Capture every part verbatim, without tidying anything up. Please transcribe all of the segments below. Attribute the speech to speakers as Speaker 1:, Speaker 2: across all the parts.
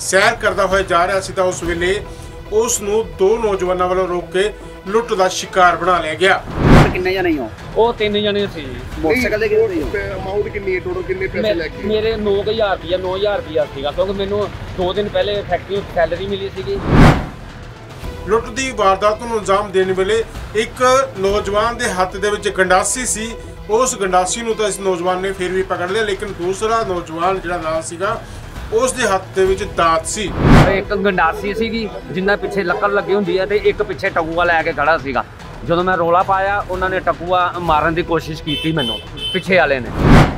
Speaker 1: सैर करता हुआ जा रहा सी तां उस वेले उस नूं दो नौजवानों वालों रोक के लुट का शिकार बना लिया गया।
Speaker 2: किन्ने जने हो?
Speaker 3: ਉਹ ਤਿੰਨ ਜਣੇ ਸੀ।
Speaker 2: मोटरसाइकिल ਦੇ ਕਿੰਨੇ ਹੋ?
Speaker 4: अमाउंट कितनी है टोटल कितने पैसे लगे?
Speaker 3: ਮੇਰੇ नौ हज़ार ਰੁਪਇਆ नौ हज़ार ਰੁਪਇਆ ਸੀਗਾ ਕਿਉਂਕਿ ਮੈਨੂੰ दो दिन पहले फैक्ट्री सैलरी मिली ਸੀਗੀ।
Speaker 1: लुट की वारदात ਨੂੰ अंजाम देने वेले एक नौजवान के हत्थ ਦੇ ਵਿੱਚ ਗੰਡਾਸੀ ਸੀ। उस गंडासी ਨੂੰ ਤਾਂ इस नौजवान ने फिर भी पकड़ लिया, लेकिन दूसरा नौजवान ਜਿਹੜਾ ਨਾਲ ਸੀਗਾ ਉਸ ਦੇ ਹੱਥ ਦੇ ਵਿੱਚ ਦਾਤ ਸੀ।
Speaker 3: ਇੱਕ ਗੰਡਾਸੀ ਸੀਗੀ ਜਿੰਨਾ ਪਿੱਛੇ ਲੱਕੜ ਲੱਗੀ ਹੁੰਦੀ ਹੈ ਤੇ ਇੱਕ ਪਿੱਛੇ ਟਕੂਆ ਲੈ ਕੇ ਖੜਾ ਸੀਗਾ। ਜਦੋਂ ਮੈਂ ਰੋਲਾ ਪਾਇਆ ਉਹਨਾਂ ਨੇ ਟਕੂਆ ਮਾਰਨ ਦੀ ਕੋਸ਼ਿਸ਼ ਕੀਤੀ ਮੈਨੂੰ ਪਿੱਛੇ ਵਾਲੇ ਨੇ।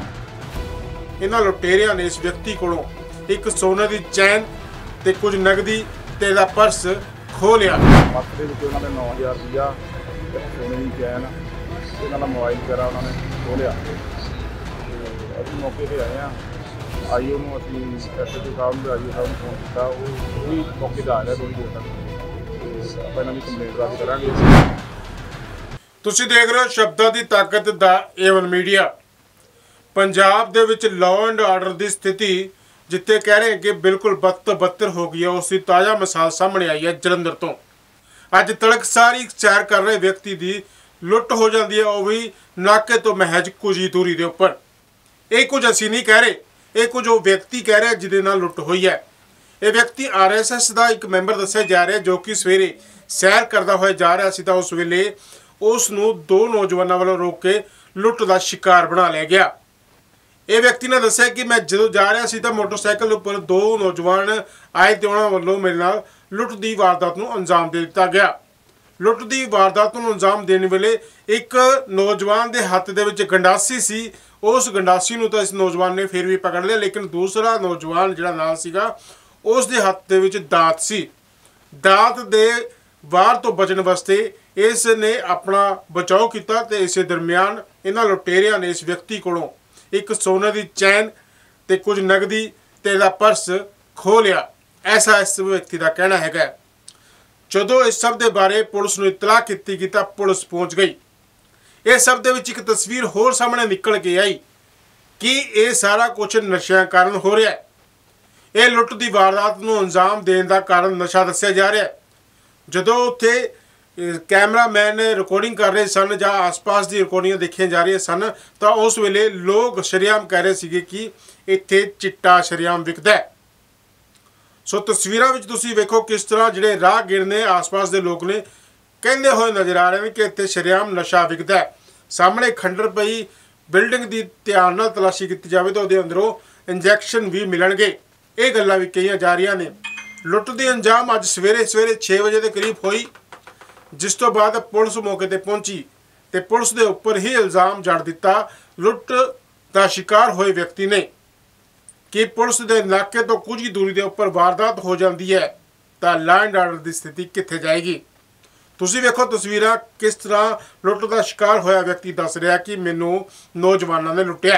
Speaker 1: ਇਹਨਾਂ ਲੁਟੇਰਿਆਂ ਨੇ ਇਸ ਵਿਅਕਤੀ ਕੋਲੋਂ ਇੱਕ ਸੋਨੇ ਦੀ ਚੈਨ ਤੇ ਕੁਝ ਨਗਦੀ ਤੇ ਦਾ ਪਰਸ ਖੋਹ ਲਿਆ।
Speaker 4: ਪਰਸ ਦੇ ਵਿੱਚ ਉਹਨਾਂ ਦੇ नौ हज़ार ਰੁਪਇਆ ਸੋਨੇ ਦੀ ਚੈਨ ਇਹਨਾਂ ਦਾ ਮੋਬਾਈਲ ਵਗੈਰਾ ਉਹਨਾਂ ਨੇ ਖੋਹ ਲਿਆ। ਅਸੀਂ ਮੌਕੇ ਤੇ ਆਏ ਹਾਂ, ਆਈਓ ਨੂੰ ਅਸੀਂ ਐਸਐਚਓ ਸਾਹਿਬ ਨੂੰ ਆਈਓ ਸਾਹਿਬ ਨੂੰ ਫੋਨ ਕੀਤਾ, ਉਹ ਵੀ ਮੌਕੇ ਤੇ ਆ ਰਿਹਾ ਥੋੜ੍ਹੀ ਦੇਰ ਤੱਕ ਤੇ ਆਪਾਂ ਇਹਨਾਂ ਦੀ ਕੰਪਲੇਂਟ ਦਰਜ ਕਰਾਂਗੇ।
Speaker 1: ਤੁਸੀਂ ਦੇਖ ਰਹੇ ਹੋ ਸ਼ਬਦਾਂ ਦੀ ਤਾਕਤ ਦਾ ਏਵਨ ਮੀਡੀਆ। ਪੰਜਾਬ ਦੇ ਵਿੱਚ ਲਾਅ ਐਂਡ ਆਰਡਰ ਦੀ ਸਥਿਤੀ ਜਿੱਥੇ ਕਹਿ ਰਹੇ ਕਿ ਬਿਲਕੁਲ ਬਦ ਤੋਂ ਬੱਤਰ ਹੋ ਗਈ ਹੈ, ਉਸ ਦੀ ਤਾਜ਼ਾ ਮਿਸਾਲ ਸਾਹਮਣੇ ਆਈ ਹੈ ਜਲੰਧਰ ਤੋਂ। ਅੱਜ ਤੜਕਸਾਰੀ ਸੈਰ ਕਰ ਰਹੇ ਵਿਅਕਤੀ ਦੀ ਲੁੱਟ ਹੋ ਜਾਂਦੀ ਹੈ, ਉਹ ਵੀ ਨਾਕੇ ਤੋਂ ਮਹਿਜ ਕੁਝ ਹੀ ਦੂਰੀ ਦੇ ਉੱਪਰ। ਇਹ ਕੁਝ ਅਸੀਂ ਨਹੀਂ ਕਹਿ ਰਹੇ, ਇਹ ਕੁਝ ਉਹ ਵਿਅਕਤੀ ਕਹਿ ਰਿਹਾ ਜਿਹਦੇ ਨਾਲ ਲੁੱਟ ਹੋਈ ਹੈ। ਇਹ ਵਿਅਕਤੀ ਆਰ ਐਸ ਐਸ ਦਾ ਇੱਕ ਮੈਂਬਰ ਦੱਸਿਆ ਜਾ ਰਿਹਾ ਜੋ ਕਿ ਸਵੇਰੇ ਸੈਰ ਕਰਦਾ ਹੋਇਆ ਜਾ ਰਿਹਾ ਸੀ ਤਾਂ ਉਸ ਵੇਲੇ ਉਸ ਨੂੰ ਦੋ ਨੌਜਵਾਨਾਂ ਵੱਲੋਂ ਰੋਕ ਕੇ ਲੁੱਟ ਦਾ ਸ਼ਿਕਾਰ ਬਣਾ ਲਿਆ ਗਿਆ। ਇਹ ਵਿਅਕਤੀ ਨੇ ਦੱਸਿਆ ਕਿ ਮੈਂ ਜਦੋਂ ਜਾ ਰਿਹਾ ਸੀ ਤਾਂ ਮੋਟਰਸਾਈਕਲ ਉੱਪਰ ਦੋ ਨੌਜਵਾਨ ਆਏ ਤੇ ਉਹਨਾਂ ਵੱਲੋਂ ਮੇਰੇ ਨਾਲ ਲੁੱਟ ਦੀ ਵਾਰਦਾਤ ਨੂੰ ਅੰਜਾਮ ਦੇ ਦਿੱਤਾ ਗਿਆ। ਲੁੱਟ ਦੀ ਵਾਰਦਾਤ ਨੂੰ ਅੰਜਾਮ ਦੇਣ ਵੇਲੇ ਇੱਕ ਨੌਜਵਾਨ ਦੇ ਹੱਥ ਦੇ ਵਿੱਚ ਗੰਡਾਸੀ ਸੀ। ਉਸ ਗੰਡਾਸੀ ਨੂੰ ਤਾਂ ਇਸ ਨੌਜਵਾਨ ਨੇ ਫਿਰ ਵੀ ਪਕੜ ਲਿਆ, ਲੇਕਿਨ ਦੂਸਰਾ ਨੌਜਵਾਨ ਜਿਹੜਾ ਨਾਲ ਸੀਗਾ ਉਸ ਦੇ ਹੱਥ ਦੇ ਵਿੱਚ ਦਾਤ ਸੀ। ਦਾਤ ਦੇ ਵਾਰ ਤੋਂ ਬਚਣ ਵਾਸਤੇ ਇਸ ਨੇ ਆਪਣਾ ਬਚਾਓ ਕੀਤਾ ਤੇ ਇਸੇ ਦਰਮਿਆਨ ਇਹਨਾਂ ਲੁਟੇਰਿਆਂ ਨੇ ਇਸ ਵਿਅਕਤੀ ਕੋਲੋਂ ਇੱਕ ਸੋਨੇ ਦੀ ਚੈਨ ਤੇ ਕੁਝ ਨਗਦੀ ਤੇ ਦਾ ਪਰਸ ਖੋਹ ਲਿਆ। ਐਸਾ ਇਸ ਵਿਅਕਤੀ ਦਾ ਕਹਿਣਾ ਹੈਗਾ। ਜਦੋਂ ਇਸ ਸਭ ਦੇ ਬਾਰੇ ਪੁਲਿਸ ਨੂੰ ਇਤਲਾਹ ਕੀਤੀ ਗਈ ਤਾਂ ਪੁਲਿਸ ਪਹੁੰਚ ਗਈ। ਇਹ ਸਭ ਦੇ ਵਿੱਚ ਇੱਕ ਤਸਵੀਰ ਹੋਰ ਸਾਹਮਣੇ ਨਿਕਲ ਕੇ ਆਈ ਕਿ ਇਹ ਸਾਰਾ ਕੁਝ ਨਸ਼ਿਆਂ ਕਾਰਨ ਹੋ ਰਿਹਾ ਹੈ। ਇਹ ਲੁੱਟ ਦੀ ਵਾਰਦਾਤ ਨੂੰ ਅੰਜਾਮ ਦੇਣ ਦਾ ਕਾਰਨ ਨਸ਼ਾ ਦੱਸਿਆ ਜਾ ਰਿਹਾ ਹੈ। ਜਦੋਂ ਉੱਥੇ ਕੈਮਰਾਮੈਨ ਰਿਕਾਰਡਿੰਗ ਕਰ ਰਹੇ ਸਨ ਜਾਂ ਆਸ-ਪਾਸ ਦੀ ਰਿਕਾਰਡਿੰਗਾਂ ਦੇਖੀਆਂ ਜਾ ਰਹੀਆਂ ਸਨ ਤਾਂ ਉਸ ਵੇਲੇ ਲੋਕ ਸ਼ਰੇਆਮ ਕਹਿ ਰਹੇ ਸੀਗੇ ਕਿ ਇੱਥੇ ਚਿੱਟਾ ਸ਼ਰੇਆਮ ਵਿਕਦਾ ਹੈ। ਸੋ ਤਸਵੀਰਾਂ ਵਿੱਚ ਤੁਸੀਂ ਵੇਖੋ ਕਿਸ ਤਰ੍ਹਾਂ ਜਿਹੜੇ ਰਾਹਗੀਰ ਨੇ ਆਸ-ਪਾਸ ਦੇ ਲੋਕ ਨੇ ਕਹਿੰਦੇ ਹੋਏ ਨਜ਼ਰ ਆ ਰਹੇ ਨੇ ਕਿ ਇੱਥੇ ਸ਼ਰੇਆਮ ਨਸ਼ਾ ਵਿਕਦਾ ਹੈ। ਸਾਹਮਣੇ ਖੰਡਰ ਪਈ ਬਿਲਡਿੰਗ ਦੀ ਧਿਆਨ ਨਾਲ ਤਲਾਸ਼ੀ ਕੀਤੀ ਜਾਵੇ ਤਾਂ ਉਹਦੇ ਅੰਦਰੋਂ ਇੰਜੈਕਸ਼ਨ ਵੀ ਮਿਲਣਗੇ। ਇਹ ਗੱਲਾਂ ਵੀ ਕਹੀਆਂ ਜਾ ਰਹੀਆਂ ਨੇ। ਲੁੱਟ ਦੀ ਅੰਜਾਮ ਅੱਜ ਸਵੇਰੇ ਸਵੇਰੇ ਛੇ ਵਜੇ ਦੇ ਕਰੀਬ ਹੋਈ, ਜਿਸ ਤੋਂ ਬਾਅਦ ਪੁਲਿਸ ਮੌਕੇ ਤੇ ਪਹੁੰਚੀ ਤੇ ਪੁਲਿਸ ਦੇ ਉੱਪਰ ਹੀ ਇਲਜ਼ਾਮ ਜੜ ਦਿੱਤਾ ਲੁੱਟ ਦਾ ਸ਼ਿਕਾਰ ਹੋਏ ਵਿਅਕਤੀ ਨੇ ਕਿ ਪੁਲਿਸ ਦੇ ਨਾਕੇ ਤੋਂ ਕੁਝ ਹੀ ਦੂਰੀ ਦੇ ਉੱਪਰ ਵਾਰਦਾਤ ਹੋ ਜਾਂਦੀ ਹੈ ਤਾਂ ਲਾਅ ਐਂਡ ਆਰਡਰ ਦੀ ਸਥਿਤੀ ਕਿੱਥੇ ਜਾਏਗੀ। ਤੁਸੀਂ ਵੇਖੋ ਤਸਵੀਰਾਂ ਕਿਸ ਤਰ੍ਹਾਂ ਲੁੱਟ ਦਾ ਸ਼ਿਕਾਰ ਹੋਇਆ ਵਿਅਕਤੀ ਦੱਸ ਰਿਹਾ ਕਿ ਮੈਨੂੰ ਨੌਜਵਾਨਾਂ ਨੇ ਲੁੱਟਿਆ।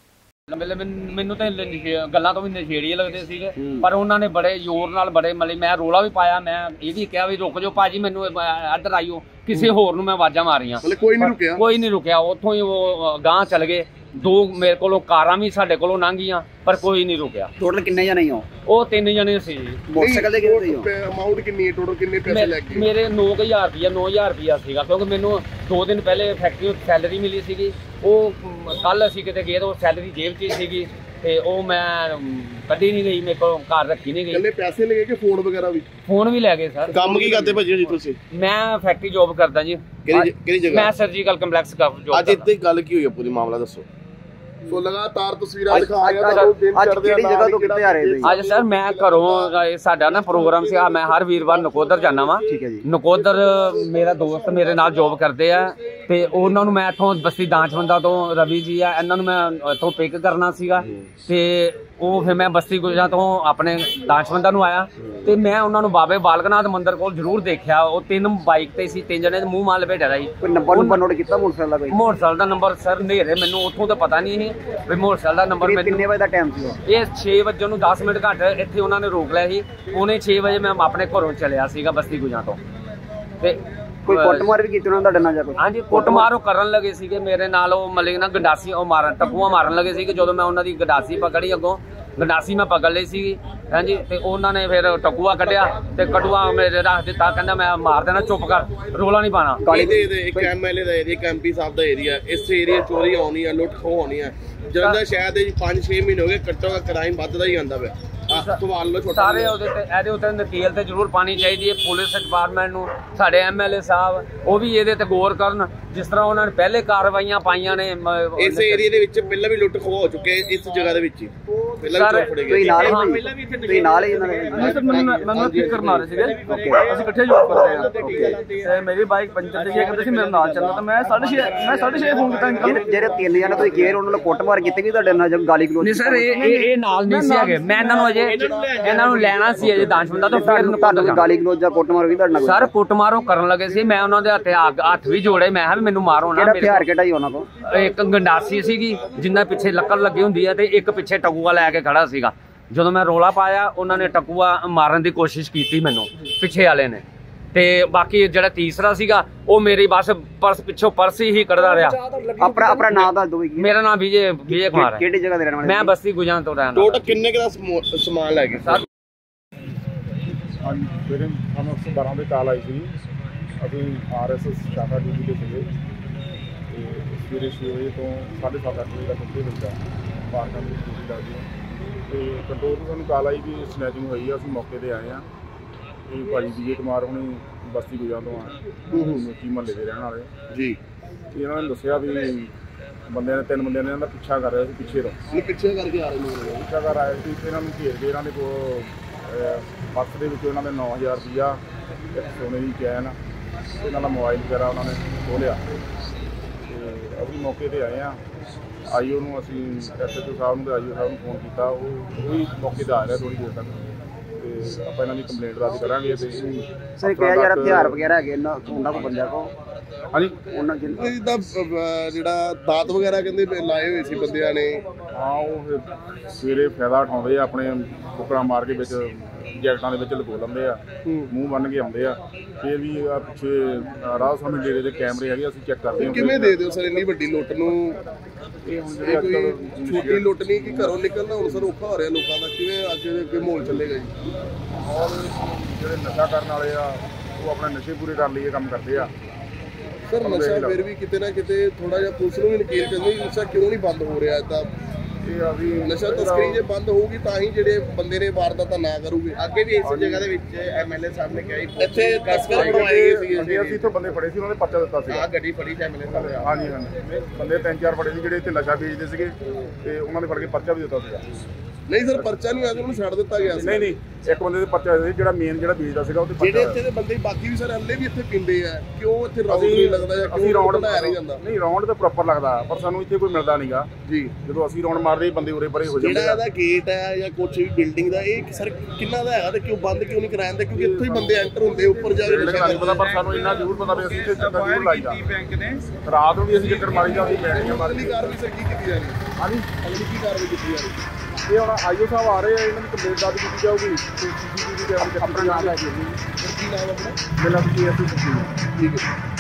Speaker 3: ਮੈਨੂੰ ਤਾਂ ਗੱਲਾਂ ਤੋਂ ਵੀ ਨਸ਼ੇੜੀਏ ਲੱਗਦੇ ਸੀਗੇ, ਪਰ ਉਹਨਾਂ ਨੇ ਬੜੇ ਜ਼ੋਰ ਨਾਲ ਬੜੇ ਮਤਲਬ ਮੈਂ ਰੋਲਾ ਵੀ ਪਾਇਆ, ਮੈਂ ਇਹ ਵੀ ਕਿਹਾ ਵੀ ਰੁਕ ਜਾਓ ਭਾਜੀ, ਮੈਨੂੰ ਇੱਧਰ ਆਈਓ। ਕਿਸੇ ਹੋਰ ਨੂੰ ਮੈਂ ਆਵਾਜ਼ਾਂ ਮਾਰੀਆਂ,
Speaker 4: ਕੋਈ ਨਹੀਂ ਰੁਕਿਆ
Speaker 3: ਕੋਈ ਨਹੀਂ ਰੁਕਿਆ। ਉੱਥੋਂ ਹੀ ਉਹ ਗਾਂਹ ਚਲ ਗਏ। ਦੋ ਮੇਰੇ ਕੋਲੋਂ ਕਾਰਾਂ ਵੀ ਸਾਡੇ ਕੋਲੋਂ ਲੰਘੀਆਂ ਪਰ ਕੋਈ ਨਹੀਂ ਰੁਕਿਆ।
Speaker 2: ਟੋਟਲ ਕਿੰਨੇ ਜਣੇ ਹੋ?
Speaker 3: ਉਹ ਤਿੰਨ ਜਣੇ ਸੀ।
Speaker 2: मोटरसाइकिल ਦੇ ਕਿੰਨੇ ਹੋ?
Speaker 4: ਅਮਾउंट कितनी है टोटल कितने पैसे लगे?
Speaker 3: ਮੇਰੇ नौ हज़ार ਰੁਪਇਆ नौ हज़ार ਰੁਪਇਆ ਸੀਗਾ ਕਿਉਂਕਿ ਮੈਨੂੰ दो दिन ਪਹਿਲੇ ਫੈਕਟਰੀ ਸੈਲਰੀ ਮਿਲੀ ਸੀਗੀ। ਉਹ ਕੱਲ ਅਸੀਂ ਕਿਤੇ ਗਏ ਤਾਂ ਉਹ ਸੈਲਰੀ ਜੇਬ 'ਚ ਹੀ ਸੀਗੀ ਤੇ ਉਹ ਮੈਂ ਕੱਢੀ ਨਹੀਂ ਗਈ, ਮੇਰੇ ਕੋਲ ਘਰ ਰੱਖੀ ਨਹੀਂ ਗਈ।
Speaker 4: ਕੱਲੇ ਪੈਸੇ ਲੈ ਗਏ ਕਿ ਫੋਨ ਵਗੈਰਾ ਵੀ?
Speaker 3: ਫੋਨ ਵੀ ਲੈ ਗਏ ਸਰ।
Speaker 4: ਕੰਮ ਕੀ ਕਰਦੇ ਭਾਜੀ ਜੀ ਤੁਸੀਂ?
Speaker 3: ਮੈਂ ਫੈਕਟਰੀ ਜੌਬ ਕਰਦਾ ਜੀ।
Speaker 4: ਕਿਹੜੀ ਕਿਹੜੀ ਜਗ੍ਹਾ?
Speaker 3: ਮੈਂ ਸਰਜੀਕਲ ਕੰਪਲੈਕਸ ਦਾ ਜੌਬ।
Speaker 4: ਅੱਜ ਇੱਥੇ ਗੱਲ ਕੀ ਹੋਈ ਹੈ, ਪੂਰੀ ਮਾਮਲਾ ਦੱਸੋ। ਸੋ ਲਗਾਤਾਰ ਤਸਵੀਰਾਂ ਦਿਖਾ ਰਿਹਾ ਤੁਹਾਨੂੰ ਦਿਨ ਚੜ੍ਹਦੇ ਆ।
Speaker 2: ਜਗ੍ਹਾ ਤੋਂ ਕਿੱਥੇ ਆ ਰਹੇ ਤੁਸੀਂ?
Speaker 3: ਅੱਜ ਸਰ ਮੈਂ ਘਰੋਂ ਸਾਡਾ ਨਾ ਪ੍ਰੋਗਰਾਮ ਸੀ, ਮੈਂ ਹਰ ਵੀਰਵਾਰ ਨਕੋਦਰ ਜਾਣਾ ਵਾ।
Speaker 2: ਠੀਕ ਹੈ ਜੀ।
Speaker 3: ਨਕੋਦਰ ਮੇਰਾ ਦੋਸਤ ਮੇਰੇ ਨਾਲ ਜੌਬ ਕਰਦੇ ਆ ਤੇ ਉਹਨਾਂ ਨੂੰ ਮੈਂ ਇੱਥੋਂ ਬਸਤੀ ਦਾਂਚਵੰਦਾ ਤੋਂ ਰਵੀ ਜੀ ਆ, ਇਹਨਾਂ ਨੂੰ ਮੈਂ ਇੱਥੋਂ ਪਿਕ ਕਰਨਾ ਸੀਗਾ ਤੇ ਉਹ ਫਿਰ ਮੈਂ ਬਸਤੀ ਗੁਜਰਾਂ ਤੋਂ ਆਪਣੇ ਦਾਂਚਵੰਦਾ ਨੂੰ ਆਇਆ ਤੇ ਮੈਂ ਉਹਨਾਂ ਨੂੰ ਬਾਬੇ ਬਾਲਕਨਾਥ ਮੰਦਿਰ ਕੋਲ ਜ਼ਰੂਰ ਦੇਖਿਆ। ਉਹ ਤਿੰਨ ਬਾਈਕ ਤੇ ਸੀ, ਤਿੰਨ ਜਣੇ ਮੂੰਹ ਮਾਲ ਲਪੇਟਿਆ ਦਾ ਸੀ।
Speaker 2: ਕੋਈ ਨੰਬਰ ਨੰਬਰ ਨੋਟ ਕੀਤਾ ਮੋਟਰਸਾਈਕਲ ਦਾ? ਕੋਈ
Speaker 3: ਮੋਟਰਸਾਈਕਲ ਦਾ ਨੰਬਰ ਸਰ ਨੇਰੇ ਮੈਨੂੰ ਉੱਥੋਂ ਤਾਂ ਪਤਾ ਨਹੀਂ ਸੀ ਵੀ ਮੋਟਰਸਾਈਕਲ ਦਾ ਨੰਬਰ। ਮੈਨੂੰ
Speaker 2: ਕਿੰਨੇ ਵਜੇ ਦਾ ਟਾਈਮ ਸੀ?
Speaker 3: ਇਹ ਛੇ ਵਜੇ ਨੂੰ ਦਸ ਮਿੰਟ ਘੱਟ ਇੱਥੇ ਉਹਨਾਂ ਨੇ ਰੋਕ ਲਿਆ ਸੀ। ਉਹਨੇ ਛੇ ਵਜੇ ਮੈਂ ਆਪਣੇ ਘਰੋਂ ਚਲਿਆ ਸੀਗਾ ਬਸਤੀ ਗੁਜਰਾਂ ਤੋਂ ਤੇ
Speaker 2: ਕੋਈ ਕੁੱਟਮਾਰ ਵੀ ਕੀਤੀ ਉਹਨਾਂ ਤੁਹਾਡੇ ਨਾਲ ਜਾਂ ਕੋਈ?
Speaker 3: ਹਾਂਜੀ ਕੁੱਟਮਾਰ ਉਹ ਕਰਨ ਲੱਗੇ ਸੀਗੇ ਮੇਰੇ ਨਾਲ। ਉਹ ਮਤਲਬ ਨਾ ਗੰਡਾਸੀ ਉਹ ਮਾਰਨ ਟਕੂਆਂ ਮਾਰਨ ਲੱਗੇ ਸੀਗੇ। ਜਦੋਂ ਮੈਂ ਉਹਨਾਂ ਦੀ ਗੰਡਾਸੀ ਪਕੜੀ ਅੱਗੋਂ ਗੰਡਾਸੀ ਮੈਂ ਪਕੜ ਲਈ ਸੀਗੀ ਹਾਂਜੀ ਤੇ ਉਹਨਾਂ ਨੇ ਫਿਰ ਟਕੂਆ ਕੱਢਿਆ ਤੇ ਕਟੂਆ ਮੇਰੇ ਰੱਖ ਦਿੱਤਾ ਕਹਿੰਦਾ ਮੈਂ ਮਾਰ ਦੇਣਾ ਚੁੱਪ ਕਰ ਰੋਲਾ ਨਹੀਂ ਪਾਣਾ
Speaker 5: ਇਹਦੇ ਇੱਕ ਐਮਐਲਏ ਦਾ ਏਰੀਆ ਇੱਕ ਐਮਪੀ ਸਾਹਿਬ ਦਾ ਏਰੀਆ ਇਸ ਏਰੀਆ ਚੋਰੀ ਹੋਣੀ ਆ ਲੁੱਟ ਖੋਹ ਹੋਣੀ ਆ ਜਲੰਧਰ ਸ਼ਹਿਰ ਦੇ ਪੰਜ ਛੇ ਮਹੀਨੇ ਹੋ ਗਏ ਘੱਟੋ ਘੱਟ ਕ੍ਰਾਈਮ ਵੱਧਦਾ ਹੀ ਆਂਦਾ ਪਿਆ ਸਵਾਲ ਲੋ ਛੋਟਾ
Speaker 3: ਸਾਰੇ ਉਹਦੇ ਤੇ ਇਹਦੇ ਉੱਤੇ ਨਕੇਲ ਤੇ ਜ਼ਰੂਰ ਪਾਣੀ ਚਾਹੀਦੀ ਹੈ ਪੁਲਿਸ ਡਿਪਾਰਟਮੈਂਟ ਨੂੰ ਸਾਡੇ ਐਮਐਲਏ ਸਾਹਿਬ ਉਹ ਵੀ ਇਹਦੇ ਤੇ ਗੌਰ ਕਰਨ ਜਿਸ ਤਰ੍ਹਾਂ ਉਹਨਾਂ ਨੇ ਪਹਿਲੇ ਕਾਰਵਾਈਆਂ ਪਾਈਆਂ ਨੇ
Speaker 5: ਇਸ ਏਰੀਆ ਦੇ ਵਿੱਚ ਪਹਿਲਾਂ ਵੀ ਲੁੱਟ ਖੋਹ ਹੋ ਚੁੱਕੇ ਇਸ ਜਗ੍ਹਾ ਦੇ ਵਿੱਚ ਹੀ ਪਹਿਲਾਂ ਵੀ ਫੜੇ ਗਏ
Speaker 2: ਤੁਸੀਂ ਨਾਲ ਹੀ ਇਹਨਾਂ ਦੇ
Speaker 6: ਮੈਨੂੰ ਪਿਕ ਕਰਨ ਆ ਰਹੇ ਸੀਗੇ ਅਸੀਂ ਇਕੱਠੇ ਜੋਬ ਕਰਦੇ ਆ ਤੇ ਮੇਰੀ ਬਾਈਕ ਪੰਚਰ ਸੀ ਕਹਿੰਦੇ ਸੀ ਮੇਰੇ ਨਾਲ ਚੱਲਣਾ ਤਾਂ ਮੈਂ ਸਾਢੇ ਛੇ ਮੈਂ ਸਾਢੇ ਛੇ ਫੋਨ ਕੀਤਾ ਅੰਕਲ ਨੂੰ
Speaker 2: ਜਿਹੜੇ ਤਿੰਨ ਜਣੇ ਤੁਸੀਂ ਗੇਰ ਉਹਨਾਂ ਨੂੰ ਕੁੱਟਮਾਰ ਕੀਤੀ ਵੀ ਤੁਹਾਡੇ ਨਾਲ ਜਦ ਗਾਲੀ ਗਲੋਚ
Speaker 3: ਨਹੀਂ ਸਰ ਇਹ ਇਹ ਨਾਲ ਨਹੀਂ ਸੀ ਹੈਗੇ ਮੈਂ ਇਹਨਾਂ ਨੂੰ ਅਜੇ ਇਹਨਾਂ ਨੂੰ ਲੈਣਾ ਸੀ ਅਜੇ ਦਾਨਸ਼ਮੰਦਾ ਤੋਂ ਫਿਰ
Speaker 2: ਤੁਹਾਨੂੰ ਗਾਲੀ ਗਲੋਚ ਜਾਂ ਕੁੱਟਮਾਰ ਵੀ ਤੁਹਾਡੇ ਨਾਲ
Speaker 3: ਸਰ ਕੁੱਟਮਾਰ ਉਹ ਕਰਨ ਲੱਗੇ ਸੀ ਮੈਂ ਉਹਨਾਂ ਦੇ ਹੱਥੇ ਹੱਥ ਵੀ ਜੋੜੇ ਮੈਂ ਕਿਹਾ ਵੀ ਮੈਨੂੰ ਮਾਰੋ ਨਾ
Speaker 2: ਹਥਿਆਰ ਕਿਹੜਾ ਹੀ ਉਹਨਾਂ ਕੋਲ
Speaker 3: ਇੱਕ ਗੰਡਾਸੀ ਸੀਗੀ ਜਿੰਨਾ ਪਿੱਛੇ ਲੱਕੜ ਲੱਗੀ ਹੁੰਦੀ ਹੈ ਤੇ ਇੱਕ ਪਿੱਛੇ ਟਕੂਆ ਲੈ ਕੇ ਖੜਾ ਸੀਗਾ ਜਦੋਂ ਮੈਂ ਰੋਲਾ ਪਾਇਆ ਉਹਨਾਂ ਨੇ ਟਕੂਆ ਮਾਰਨ ਦੀ ਕੋਸ਼ਿਸ਼ ਕੀਤੀ ਮੈਨੂੰ ਪਿੱਛੇ ਵਾਲੇ ਨੇ ਤੇ ਬਾਕੀ ਜਿਹੜਾ ਤੀਸਰਾ ਸੀਗਾ ਉਹ ਮੇਰੀ ਬਸ ਪਰਸ ਪਿੱਛੋਂ ਪਰਸ ਹੀ ਕੱਢਦਾ ਰਿਹਾ
Speaker 2: ਆਪਣਾ ਆਪਣਾ ਨਾਮ ਦੱਸ ਦਿਓ
Speaker 3: ਮੇਰਾ ਨਾਮ ਵਿਜੇ ਵਿਜੇ ਕੁਮਾਰ ਹੈ
Speaker 2: ਕਿਹੜੀ ਜਗ੍ਹਾ ਦੇ ਰਹਿਣ ਵਾਲੇ
Speaker 3: ਮੈਂ ਬਸਤੀ ਗੁਜਾਂ ਤੋਂ ਰਹਿਣ
Speaker 5: ਟੋਟਲ ਕਿੰਨੇ ਕੁ ਦਾ ਸਮਾਨ ਲੈ ਗਏ
Speaker 4: ਹਾਂਜੀ ਸਵੇਰੇ ਸਾਨੂੰ ਇੱਕ ਸੌ ਬਾਰਾਂ ਦੇ ਕਾਲ ਆਈ ਸੀ ਅਸੀਂ ਆਰਐਸਐਸ ਸ਼ਾਖਾ ਡਿਊਟੀ ਤੇ ਸੀਗੇ ਤੇ ਸਵੇਰੇ ਛੇ ਵਜੇ ਤੋਂ ਸਾਢੇ ਸੱਤ ਅੱਠ ਵਜੇ ਤੱਕ ਉੱਥੇ ਹੁੰਦਾ ਪਾਰਕਾਂ ਦੀ ਡਿਊਟੀ ਲੱਗਦੀ ਤੇ ਕੰਟਰੋਲ ਤੋਂ ਸਾਨੂੰ ਕਾਲ ਆਈ ਵੀ ਸਨੈਚਿੰਗ ਹੋਈ ਆ ਅਸੀਂ ਮੌਕੇ ਤੇ ਆਏ ਆ ਇਹ ਭਾਜੀ ਵਿਜੇ ਕੁਮਾਰ ਹੁਣੀ ਬਸਤੀ ਗੁਜਾਂ ਤੋਂ ਆ ਕੀ ਮਹੱਲੇ ਦੇ ਰਹਿਣ ਵਾਲੇ
Speaker 5: ਜੀ
Speaker 4: ਇਹਨਾਂ ਨੇ ਦੱਸਿਆ ਵੀ ਬੰਦਿਆਂ ਨੇ ਤਿੰਨ ਬੰਦਿਆਂ ਨੇ ਇਹਨਾਂ ਦਾ ਪਿੱਛਾ ਕਰ ਰਿਹਾ ਸੀ ਪਿੱਛੇ ਤੋਂ
Speaker 5: ਪਿੱਛੇ ਕਰਕੇ ਆ ਰਹੇ ਨੇ
Speaker 4: ਪਿੱਛਾ ਕਰ ਆਏ ਸੀ ਇਹਨਾਂ ਨੂੰ ਘੇਰਦੇ ਇਹਨਾਂ ਦੇ ਕੋਲ ਪਰਸ ਦੇ ਵਿੱਚ ਉਹਨਾਂ ਦੇ ਨੌ ਹਜ਼ਾਰ ਰੁਪਈਆ ਇੱਕ ਸੋਨੇ ਦੀ ਚੈਨ ਇਹਨਾਂ ਦਾ ਮੋਬਾਈਲ ਵਗੈਰਾ ਉਹਨਾਂ ਨੇ ਖੋਲ੍ਹਿਆ ਤੇ ਅਸੀਂ ਮੌਕੇ 'ਤੇ ਆਏ ਹਾਂ ਆਈਓ ਨੂੰ ਅਸੀਂ ਐਸਐਚਓ ਸਾਹਿਬ ਨੂੰ ਤੇ ਆਈਓ ਸਾਹਿਬ ਨੂੰ ਫੋਨ ਕੀਤਾ ਉਹ ਉਹੀ ਮੌਕੇ 'ਤੇ ਆ ਰਿਹਾ ਥੋੜ੍ਹੀ ਦੇਰ ਤੱਕ ਤੇ ਆਪਾਂ ਇਹਨਾਂ ਦੀ ਕੰਪਲੇਂਟ ਦਰਜ ਕਰਾਂਗੇ ਤੇ
Speaker 2: ਸਰ ਕਿਹਾ ਯਾਰ ਹਥਿਆਰ ਵਗੈਰਾ ਹੈਗੇ ਇਹਨਾਂ ਉਹਨਾਂ ਕੋਲ ਬੰਦਿਆਂ ਕੋਲ
Speaker 4: ਹਾਂਜੀ
Speaker 2: ਉਹਨਾਂ
Speaker 5: ਜਿੱਦਾਂ ਜਿਹੜਾ ਦਾਤ ਵਗੈਰਾ ਕਹਿੰਦੇ ਲਾਏ ਹੋਏ ਸੀ ਬੰਦਿਆਂ ਨੇ
Speaker 4: ਹਾਂ ਉਹ ਫਿਰ ਸਵੇਰੇ ਫਾਇਦਾ ਉਠਾਉਂਦੇ ਆ ਆਪਣੇ ਕੁੱਕੜਾ ਮਾਰ ਕੇ ਵਿੱਚ ਜੈਕਟਾਂ ਦੇ ਵਿੱਚ ਲਗੋ ਲੈਂਦੇ ਆ ਮੂੰਹ ਬੰਨ ਕੇ ਆਉਂਦੇ ਆ ਫਿਰ ਵੀ ਆ ਪਿੱਛੇ ਰਾਹ ਸਾਹਮਣੇ ਡੇਰੇ ਦੇ ਕੈਮਰੇ ਹੈਗੇ ਅਸੀਂ ਚੈੱਕ ਕਰਦੇ ਹਾਂ
Speaker 5: ਕਿਵੇਂ ਦੇ ਦਿਓ ਸਰ ਇੰਨੀ ਵੱਡੀ ਲੁੱਟ ਨੂੰ
Speaker 4: ਇਹ ਹੁਣ ਜਿਹੜੇ ਅੱਜ ਕੱਲ੍ਹ
Speaker 5: ਛੋਟੀ ਲੁੱਟ ਨਹੀਂ ਕਿ ਘਰੋਂ ਨਿਕਲਣਾ ਹੁਣ ਸਰ ਔਖਾ ਹੋ ਰਿਹਾ ਲੋਕਾਂ ਦਾ ਕਿਵੇਂ ਅੱਜ ਦੇ ਅੱਗੇ ਮਾਹੌਲ ਚੱਲੇਗਾ ਜੀ
Speaker 4: ਔਰ ਜਿਹੜੇ ਨਸ਼ਾ ਕਰਨ ਵਾਲੇ ਆ ਉਹ ਆਪਣੇ ਨਸ਼ੇ ਪੂਰੇ ਕਰਨ ਲਈ ਇਹ ਕੰਮ ਕਰਦੇ ਆ
Speaker 5: ਸਰ ਨਸ਼ਾ ਫਿਰ ਵੀ ਕਿਤੇ ਨਾ ਕਿਤੇ ਥੋੜਾ ਜਿਹਾ ਪੁਲਿਸ ਨੂੰ ਵੀ ਨਕੇਲ ਕਰਨੀ ਨਸ਼ਾ ਕਿਉਂ ਨਹੀਂ ਬੰਦ ਹੋ ਰਿਹਾ ਤਾਂ
Speaker 4: ਇਹ ਆ ਵੀ
Speaker 5: ਨਸ਼ਾ ਤਸਕਰੀ ਜੇ ਬੰਦ ਹੋਊਗੀ ਤਾਂ ਹੀ ਜਿਹੜੇ ਬੰਦੇ ਨੇ ਵਾਰਦਾਤਾਂ ਨਾ ਕਰੂਗੇ ਅੱਗੇ ਵੀ ਇਸੇ ਜਗ੍ਹਾ ਦੇ ਵਿੱਚ ਐਮਐਲਏ ਸਾਹਿਬ ਨੇ ਕਿਹਾ ਇੱਥੇ ਤਸਕਰ ਬਣਵਾਏ ਗਏ ਸੀਗੇ
Speaker 4: ਅਸੀਂ ਇੱਥੋਂ ਬੰਦੇ ਫੜੇ ਸੀ ਉਹਨਾਂ ਨੇ ਪਰਚਾ ਦਿੱਤਾ ਸੀ
Speaker 5: ਆ ਗੱਡੀ ਫੜੀ ਸੀ ਐਮਐਲਏ ਸਾਹਿਬ
Speaker 4: ਹਾਂਜੀ ਹਾਂਜੀ ਬੰਦੇ ਤਿੰਨ ਚਾਰ ਫੜੇ ਸੀ ਜਿਹੜੇ ਇੱਥੇ ਨਸ਼ਾ ਵੇਚਦੇ ਸੀਗੇ ਤੇ ਉਹਨਾਂ ਨੇ ਫੜ ਕੇ ਪਰਚਾ ਵੀ ਦਿੱਤਾ ਸੀਗਾ
Speaker 5: ਨਹੀਂ ਸਰ ਪਰਚਾ ਨਹੀਂ ਹੋਇਆ ਉਹਨੂੰ ਛੱਡ ਦਿੱਤਾ ਗਿਆ ਸੀ
Speaker 4: ਨਹੀਂ ਨਹੀਂ ਇੱਕ ਬੰਦੇ ਦੇ ਪਰਚਾ ਸੀ ਜਿਹੜਾ ਮੇਨ ਜਿਹੜਾ ਵੇਚਦਾ ਸੀਗਾ ਉਹਦੇ
Speaker 5: ਜਿਹੜੇ ਇੱਥੇ ਦੇ ਬੰਦੇ ਬਾਕੀ ਵੀ ਸਰ ਹੱਲੇ ਵੀ ਇੱਥੇ ਪਿੰਦੇ ਆ ਕਿਉਂ ਇੱਥੇ ਰੌਂਡ ਨਹੀਂ ਲੱਗਦਾ ਜਾਂ ਕਿਉਂ ਰੌਂਡ ਬਣਾਇਆ ਨਹੀਂ ਜਾਂਦਾ
Speaker 4: ਨਹੀਂ ਰੌਂਡ ਤਾਂ ਪ੍ਰੋਪਰ ਲੱਗਦਾ ਪਰ ਸਾਨੂੰ ਇੱਥੇ ਕੋਈ ਮਿਲਦਾ ਨਹੀਂਗਾ
Speaker 5: ਜੀ
Speaker 4: ਜਦੋਂ ਅਸੀਂ ਰੌਂਡ ਮਾਰਦੇ ਬੰਦੇ ਉਰੇ ਪਰੇ ਹੋ ਜਾਂਦੇ
Speaker 5: ਜਿਹੜਾ ਇਹਦਾ ਗੇਟ ਹੈ ਜਾਂ ਕੁਝ ਵੀ ਬਿਲਡਿੰਗ ਦਾ ਇਹ ਸਰ ਕਿੰਨਾ ਦਾ ਹੈਗਾ ਤੇ ਕਿਉਂ ਬੰਦ ਕਿਉਂ ਨਹੀਂ ਕਰਾਇਆ ਜਾਂਦਾ ਕਿਉਂਕਿ ਇੱਥੇ ਹੀ ਬੰਦੇ ਐਂਟਰ ਹੁੰਦੇ ਉੱਪਰ ਜਾ ਕੇ
Speaker 4: ਨਹੀਂ ਪਤਾ ਪਰ ਸਾਨੂੰ ਇੰਨਾ ਜ਼ਰੂਰ ਪਤਾ ਵੀ ਅਸੀਂ ਇੱਥੇ ਚੱਕਰ ਜ਼ਰੂਰ ਲਾਈਦਾ ਰਾਤ ਨੂੰ ਵੀ ਅਸੀਂ ਚੱਕਰ ਮਾਰੀ ਜਾਂਦੇ ਬੈਠੀਆਂ ਮਾਰੀ
Speaker 5: ਅਗਲੀ ਕਾਰਵਾਈ ਸਰ ਕੀ ਕੀਤੀ ਜਾ ਰਹੀ
Speaker 4: ਹਾਂਜੀ
Speaker 5: ਅਗਲੀ ਕੀ ਕਾਰਵਾਈ ਕੀਤੀ ਜਾ ਰਹੀ
Speaker 4: ਇਹ ਹੁਣ ਆਈਓ ਸਾਹਿਬ ਆ ਰਹੇ ਆ ਇਹਨਾਂ ਦੀ ਕੰਪਲੇਂਟ ਦਰਜ ਕੀਤੀ ਜਾਊਗੀ ਤੇ ਸੀਸੀਟੀਵੀ ਕੈਮਰੇ ਚੱਕ ਕੇ
Speaker 5: ਕੀ ਨਾਮ ਆਪਣਾ
Speaker 4: ਮੇਰਾ ਵੀ ਏਐਸਪੀ
Speaker 5: ਠੀਕ ਹੈ